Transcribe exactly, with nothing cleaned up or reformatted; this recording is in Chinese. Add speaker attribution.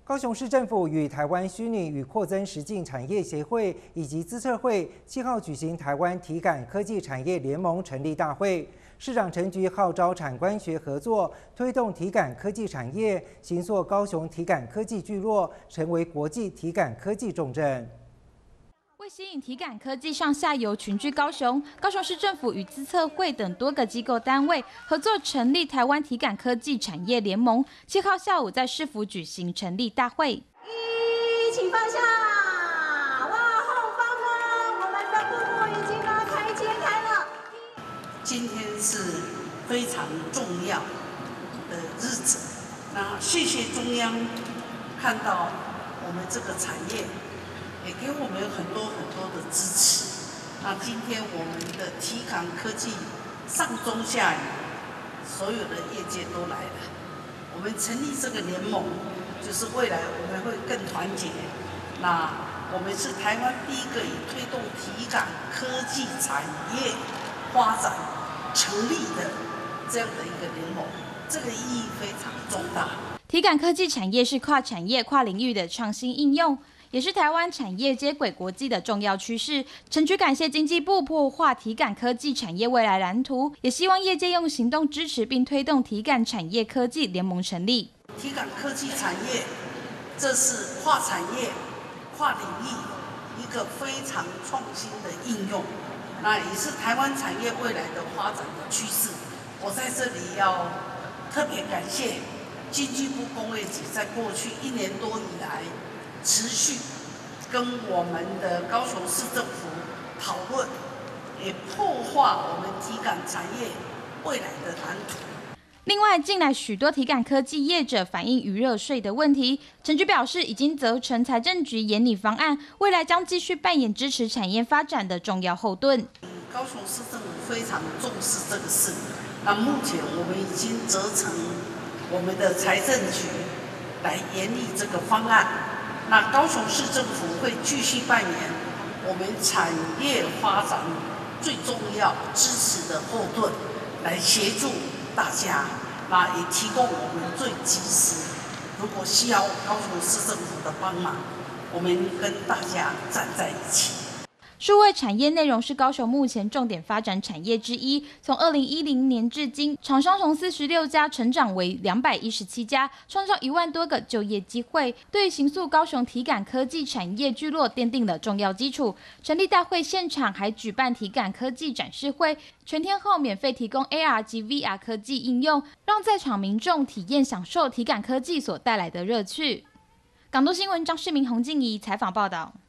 Speaker 1: 高雄市政府与台湾虚拟与扩增实境产业协会以及资策会七号举行台湾体感科技产业联盟成立大会。市长陈菊号召产官学合作，推动体感科技产业，形塑高雄体感科技聚落，成为国际体感科技重镇。
Speaker 2: 为吸引体感科技上下游群居高雄，高雄市政府与资策会等多个机构单位合作成立台湾体感科技产业联盟。七号下午在市府举行成立大会。
Speaker 3: 一，请放下。哇，后方呢，我们的布幕已经呢开揭开了。
Speaker 4: 今天是非常重要的日子，那谢谢中央看到我们这个产业。 也给我们很多很多的支持。那今天我们的体感科技上中下游，所有的业界都来了。我们成立这个联盟，就是未来我们会更团结。那我们是台湾第一个以推动体感科技产业发展成立的这样的一个联盟，这个意义非常重大。
Speaker 2: 体感科技产业是跨产业、跨领域的创新应用。 也是台湾产业接轨国际的重要趋势。陈菊感谢经济部破画体感科技产业未来蓝图，也希望业界用行动支持并推动体感产业科技联盟成立。
Speaker 4: 体感科技产业，这是跨产业、跨领域一个非常创新的应用，那也是台湾产业未来的发展的趋势。我在这里要特别感谢经济部工业局在过去一年多以来。 持续跟我们的高雄市政府讨论，也破画我们体感产业未来的蓝图。
Speaker 2: 另外，近来许多体感科技业者反映余热税的问题，陈菊表示已经责成财政局研拟方案，未来将继续扮演支持产业发展的重要后盾。
Speaker 4: 高雄市政府非常重视这个事，那目前我们已经责成我们的财政局来研拟这个方案。 那高雄市政府会继续扮演我们产业发展最重要支持的后盾，来协助大家，那也提供我们最及时。如果需要高雄市政府的帮忙，我们跟大家站在一起。
Speaker 2: 数位产业内容是高雄目前重点发展产业之一。从二零一零年至今，厂商从四十六家成长为两百一十七家，创造一万多个就业机会，对形塑高雄体感科技产业聚落奠定了重要基础。成立大会现场还举办体感科技展示会，全天候免费提供 A R 及 V R 科技应用，让在场民众体验享受体感科技所带来的乐趣。港都新闻张世明、洪静怡采访报道。